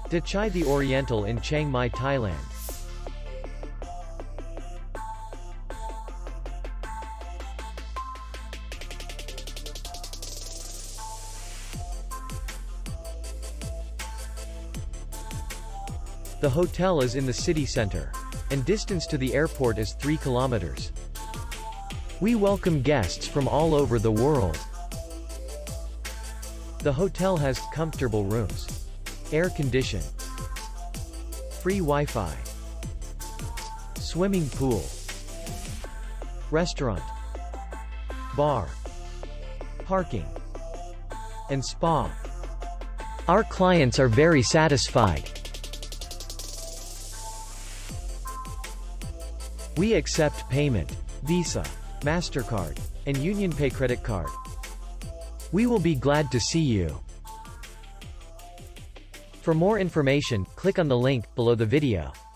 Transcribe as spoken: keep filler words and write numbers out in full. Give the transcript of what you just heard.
to Chai the Oriental in Chiang Mai, Thailand. The hotel is in the city center, and distance to the airport is three kilometers. We welcome guests from all over the world. The hotel has comfortable rooms, air condition, free Wi-Fi, swimming pool, restaurant, bar, parking, and spa. Our clients are very satisfied. We accept payment, Visa, MasterCard, and UnionPay credit card. We will be glad to see you. For more information, click on the link below the video.